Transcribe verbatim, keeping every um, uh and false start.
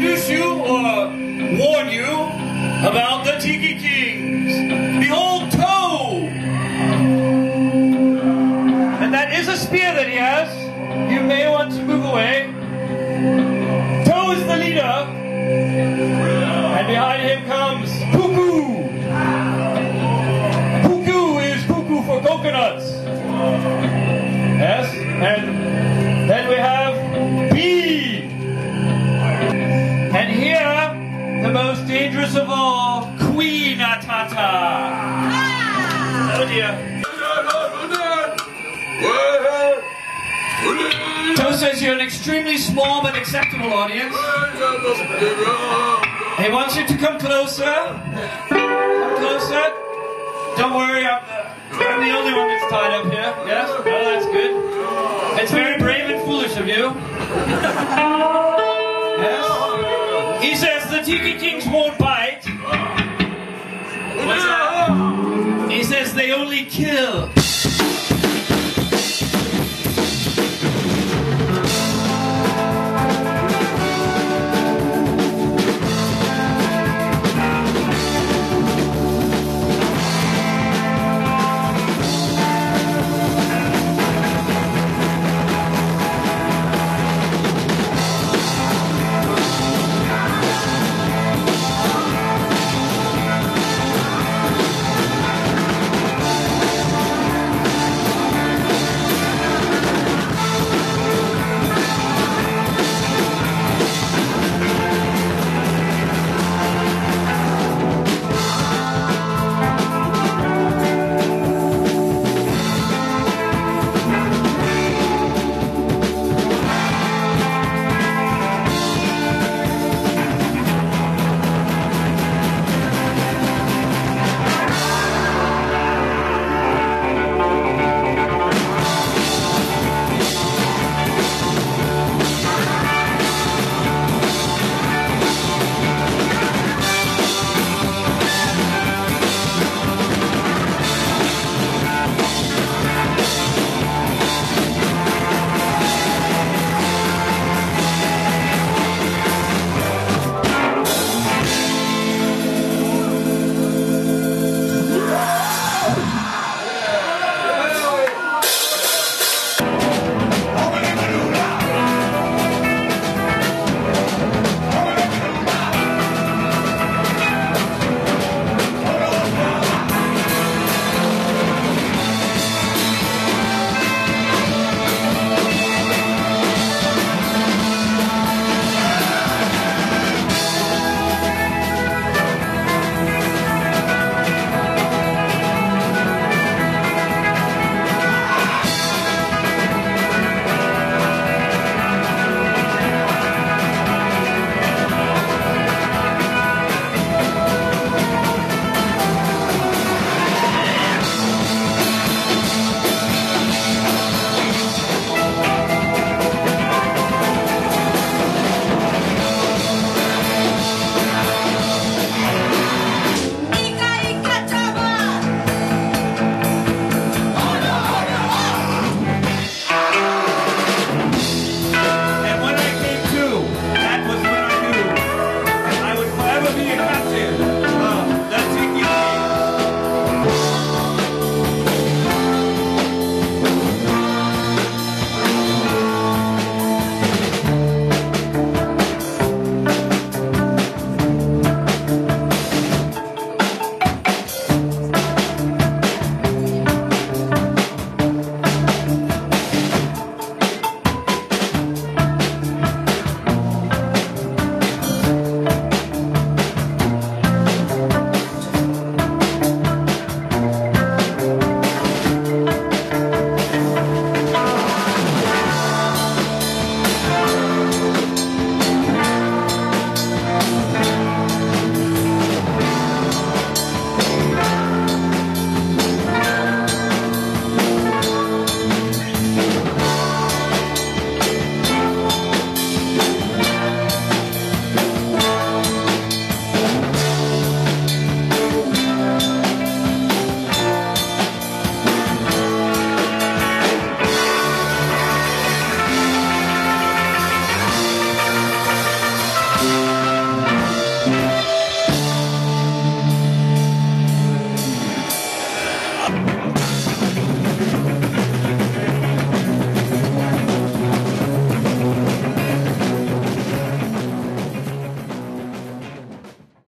introduce you or warn you about the Tiki Kings. Behold Toe! And that is a spear that he has. You may want to move away. Toe is the leader. And behind him comes Cuckoo. Cuckoo is cuckoo for coconuts. Yes, and then we have B. And here, the most dangerous of all, Queen Atata. Oh dear. Toe says you're an extremely small but acceptable audience. He wants you to come closer. Come closer. Don't worry, I'm, I'm the only one that's tied up here. Yes? Oh, that's good. It's very brave and foolish of you. Yes? He says the Tiki Kings won't bite. What's that? He says they only kill.